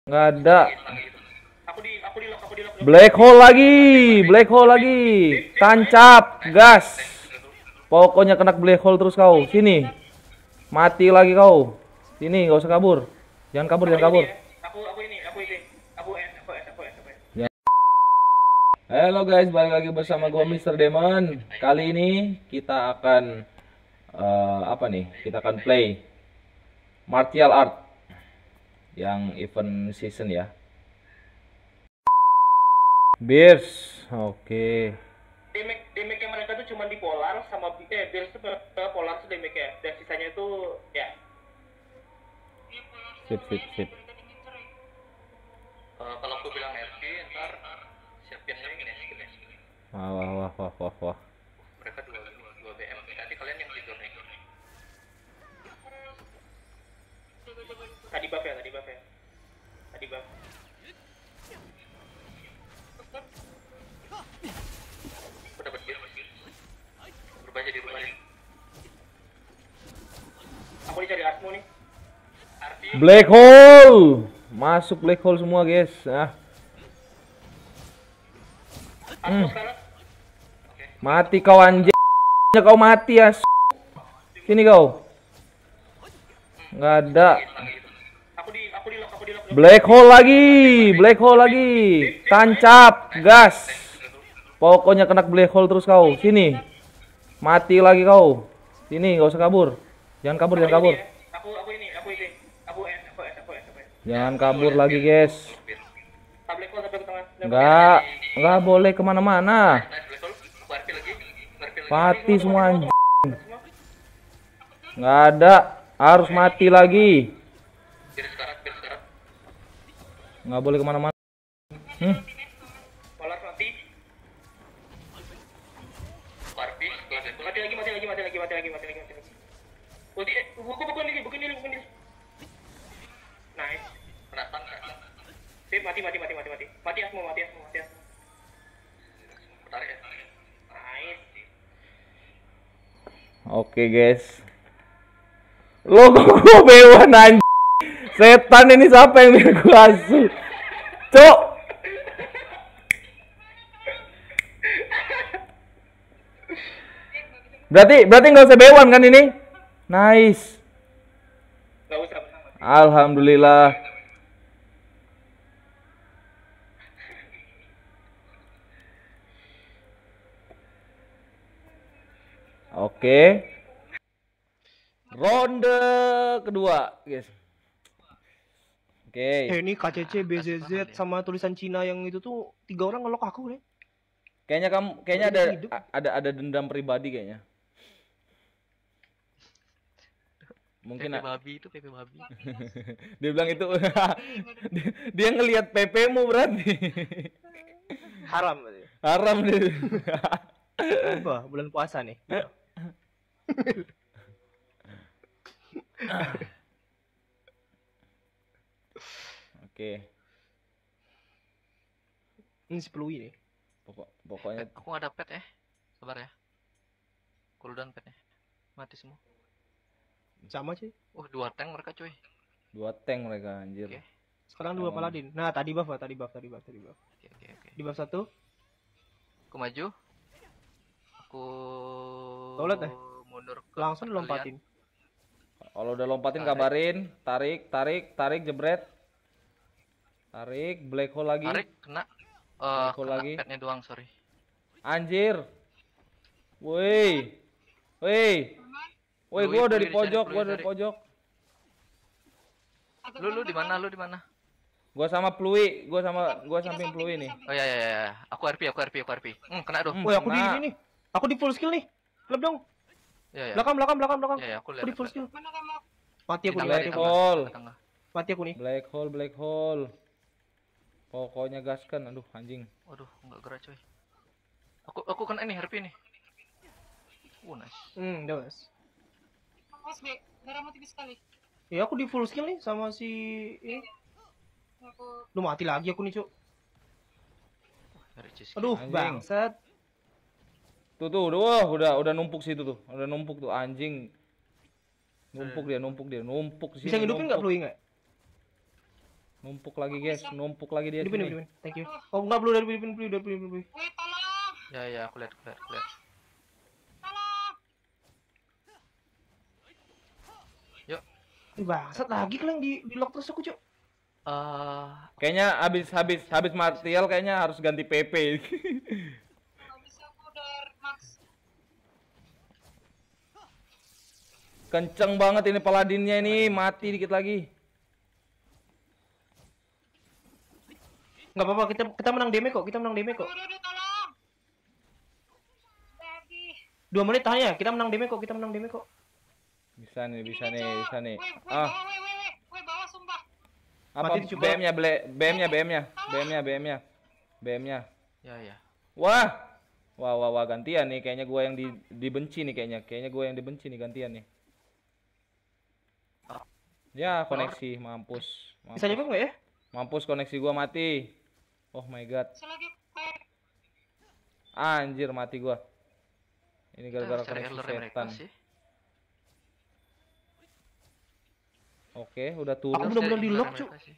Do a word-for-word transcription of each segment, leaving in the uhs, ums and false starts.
Nggak ada. Black hole lagi, black hole lagi. Tancap, gas. Pokoknya kena black hole terus kau. Sini. Mati lagi kau. Sini, nggak usah kabur. Jangan kabur, jangan kabur. Halo guys, balik lagi bersama gua mister Demon. Kali ini kita akan uh, apa nih? Kita akan play martial art yang event season ya. Bears, oke. Okay. Damage damage mereka tuh cuma di polar sama eh Bears tuh polar tuh damage ya, dan sisanya itu ya. Sip sip sip. Uh, kalau aku bilang R P ntar siapin lagi nih skillnya. Wah wah wah wah wah wah. Mereka dua dua B M, nanti kalian yang tidur nih. Tadi buff ya, tadi buff ya. Tadi buff. Aku dapat gear. Berubah jadi berubah nih. Aku dicari Asmo nih. Arti. Black hole. Masuk black hole semua, guys. Ah. Hmm. Mati kau anjing. Kau mati ya. Sini kau. Nggak ada. Black hole lagi, black hole lagi. Tancap, gas. Pokoknya kena black hole terus kau. Sini. Mati lagi kau. Sini, nggak usah kabur. Jangan kabur, jangan kabur. Jangan kabur lagi, guys. Nggak, nggak boleh kemana-mana. Mati semua anjing. Nggak ada, harus mati lagi. Nggak boleh kemana-mana. Hmm. Mati lagi, mati lagi, mati lagi, mati lagi, mati lagi, mati lagi. Ulti, eh, bukan bukan diri, bukan diri, bukan diri. Nice. Penatang. Sip, mati, mati, mati, mati, mati. Mati Asmo, mati Asmo, mati Asmo. Tarik ya. Nice. Oke guys. Logo bewan anjing. Setan ini siapa yang biar gua asuh? Cok. Berarti berarti nggak usah bewan kan ini? Nice. Nggak usah. Alhamdulillah. Oke. Ronde kedua, guys. Oke. Eh, ini K C C, B Z Z sama tulisan Cina yang itu tuh tiga orang ngelok aku nih. Kayaknya kamu kayaknya ada ada ada dendam pribadi kayaknya. Mungkin P P babi itu P P babi. Dia bilang itu dia, dia ngelihat P P-mu berarti. Haram berarti. Haram dia. Apa? Bulan puasa nih. Oke. Ini sepuluh nih. Pokok pokoknya Aku nggak ada pet ya. Sabar ya. Cooldown petnya. Mati semua. Sama sih. Uh, dua tank mereka cuy. dua tank mereka anjir. Oke. Sekarang dua paladin. Nah, tadi buff, tadi buff, tadi buff, tadi buff. Oke, oke, oke. Di buff satu. Aku maju. Aku Taulet deh. mundur ke Langsung dilompatin. Kalau udah lompatin Tarik. kabarin, tarik, tarik, tarik jebret. Tarik, black hole lagi. Tarik kena. Eh, Aku kena lagi. petnya doang, sorry. Anjir. Woi. Woi. Woi, Pluit, gua udah di pluit, pojok, dicari, gua udah di pluit, pojok. Lu lu di mana? Lu di mana? Gua sama Plui, gua sama gua samping Plui nih. Oh ya ya ya. Aku R P, aku R P, aku R P. Hmm, kena dong. Hmm. Woi, aku di Nah. ini nih. Aku di full skill nih. Klub dong. Ya ya. Belakang, belakang, belakang, belakang. Ya ya, aku lihat. Aku di full skill. Mati aku, Di di tengah, mati di aku. tengah, Hole. di tengah. Mati aku nih. Black hole, black hole. Pokoknya gaskan, aduh anjing. Waduh, enggak gerak coy. Aku aku kena ini R P nih. Uh, nice. Hmm, udah mas. Mas, darah mati sekali. Ya aku di full skill nih sama si ini. Aku Lu mati lagi aku nih, Cuk. Dari Ciski. Aduh, Anjing. bangsat. Tuh tuh, udah udah udah numpuk situ tuh. Udah numpuk tuh anjing. Numpuk dia, numpuk dia, numpuk sini. Bisa ngidupin nggak numpuk. Plui nggak? Numpuk lagi guys, numpuk lagi dia Dipin, sini. dipin. Thank you. Oh, enggak belum dari dipin, belum dari dipin, belum. Woi, tolong! Ya ya, aku lihat, aku lihat, aku lihat. Tolong! Yuk. Ih, bangsat lagi kalian di di lock terus aku, Cuk. Eh, Kayaknya habis habis habis martial kayaknya harus ganti P P. Nggak bisa aku udah max. Kenceng banget ini paladinnya ini, mati dikit lagi. Enggak apa-apa, kita kita menang damage kok, kita menang damage kok. Udah, udah, tolong! Lagi. Dua menit tahan ya, kita menang damage kok, kita menang damage kok. Bisa nih, bisa Ini, nih, Cok. bisa nih. Woi, woi, Ah, bawah, woi, woi, woi. Woi, bawah, sumpah. apa Mati coba. B M-nya, B M-nya, B M-nya, B M-nya, B M-nya, B M-nya. ya ya. Wah, wah, wah, wah, gantian nih. Kayaknya gua yang di, dibenci nih, kayaknya. Kayaknya gua yang dibenci nih, gantian nih. Ya, koneksi, mampus. Bisa Mampus, nyebut enggak ya? mampus koneksi gua mati. Oh my god, Bisa lagi. Woi. anjir mati gua. Ini gara-gara Kita cari koneksi alur mereka setan. sih. Oke, udah Aku turun. bener-bener Cari di alur lock, Cuk. mereka sih.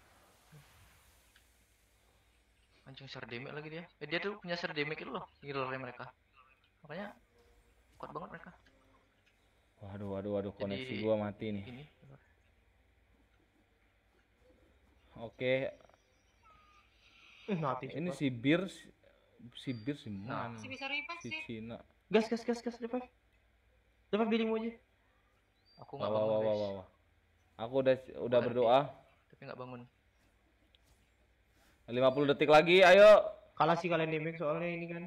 Anjing share damage lagi dia. Eh dia tuh punya share damage itu loh, healer mereka. Makanya kuat banget mereka. Waduh, waduh, waduh, koneksi Jadi, gua mati nih. Ini. Oke, Eh, mati. ini Cuk. si Bir, si- si Bir si mana? Masih bisa revive Si sih. Cina. Gas, gas, gas, gas, revive. Revive dirimu aja. Aku Wah, nggak wah, bangun wah, wah, guys. wah, wah. Aku udah udah Mati. berdoa. Tapi nggak bangun. lima puluh detik lagi, ayo. Kalah sih kalian damage soalnya ini kan.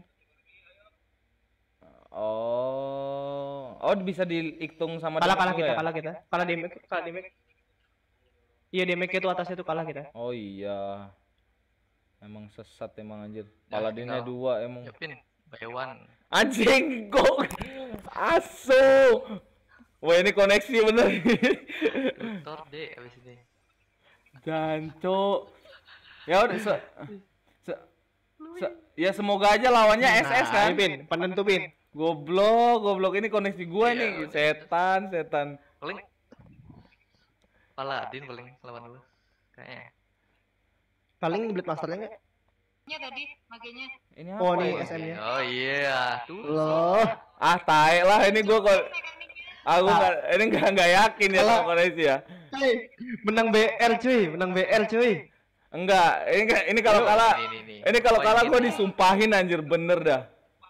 Oh, oh bisa dihitung sama Kalah damage kalah gua kita, ya? kalah kita. Kalah damage, kalah damage. Iya, damage itu atasnya tuh kalah kita. Oh iya. Emang sesat emang anjir. Ya, Paladinnya tinggal. dua emang. Yapin, by one. Anjing, kok asu. Wah, ini koneksi bener. Tutor deh abis ini. Janco. Ya udah se, se- se- ya semoga aja lawannya S S kan. Pin, penentu Pin. Goblok, goblok ini koneksi gua Iya, nih. udah. Setan, setan. Paling Paladin paling lawan lu. Kayaknya. Paling Blade Masternya enggak? Nya tadi, magenya. Ini apa Oh, nih ya? S M-nya. Oh iya, tuh. Loh. Ah, tae lah ini gua kok. Aku nggak, ini nggak nggak yakin ya sama koneksi ya. Hey, menang B R cuy, menang B R cuy. Enggak, ini nggak- ini kalau kalah, Nih, nih, nih. ini kalau Oh, kalah ini gua nih. disumpahin anjir bener dah.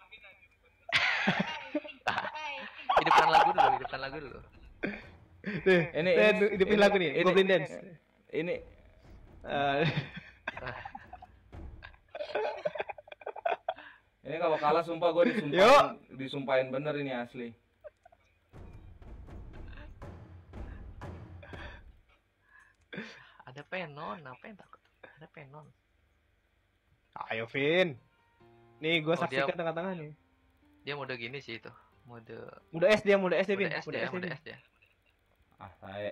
Hidupkan lagu dulu, hidupkan lagu dulu. Tuh, Ini, ini ini- hidupin ini- lagu nih, ini- Goblin Dance. Ini Eh, ini kalau kalah sumpah gua disumpahin, Yuk. disumpahin bener ini asli. Ada penon, apa yang takut? Ada penon. Ayo Vin. Nih gua Oh, dia- saksikan tengah-tengah nih. Dia mode gini sih itu. Mode Muda S dia, muda S dia Vin. mode S Muda dia, S mode dia. S dia. Ah, tae.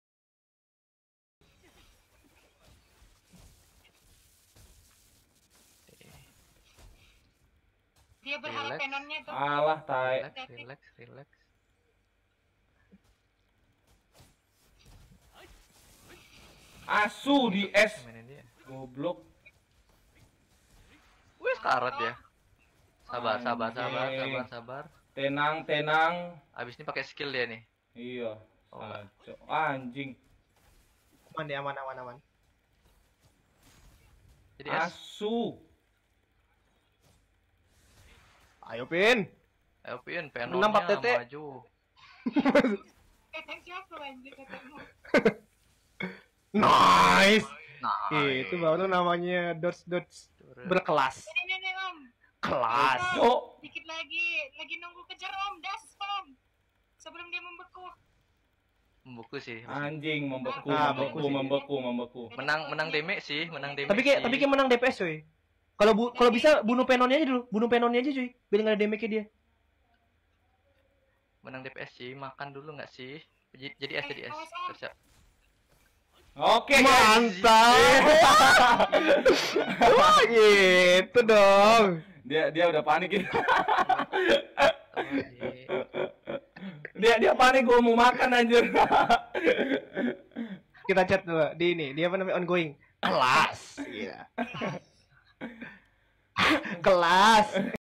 Dia berharap Relax. penonnya tuh. Alah, tae. Relax, relax, relax. Asu di S. Mainin dia. Goblok. Wih, karat ya. Sabar, sabar, sabar, Anjing. sabar, sabar. Tenang, tenang. Abis ini pakai skill dia nih. Iya. Oh, enggak. Saco. Anjing. Aman dia, aman, aman, aman. Jadi S. Asu. Ayo Vin. Ayo Pin, Menang, Pak penonnya Tete. maju. Kata siapa anjir katamu? Nice. Nah, Itu baru namanya dodge dodge berkelas. Ini nih om. Kelas. Cok. Dikit lagi, lagi nunggu kejar om, das om. Sebelum dia membeku. membuku sih. Anjing membeku, Ah, membeku, bagus. membeku, membeku. Menang menang damage sih, menang damage. Tapi kayak sih. tapi kayak menang D P S coy. Kalau bu, kalau bisa bunuh penonnya aja dulu, bunuh penonnya aja cuy. Biar nggak ada damage-nya dia. menang D P S sih, makan dulu nggak sih? Jadi jadi S jadi S. Awas, Om. Terus ya. Oke, guys. Mantap. Wah, gitu dong. Dia dia udah panik ini. Oh, iya. dia dia panik gua mau makan anjir. kita chat dulu di ini, dia apa namanya ongoing. Kelas. Iya. Kelas.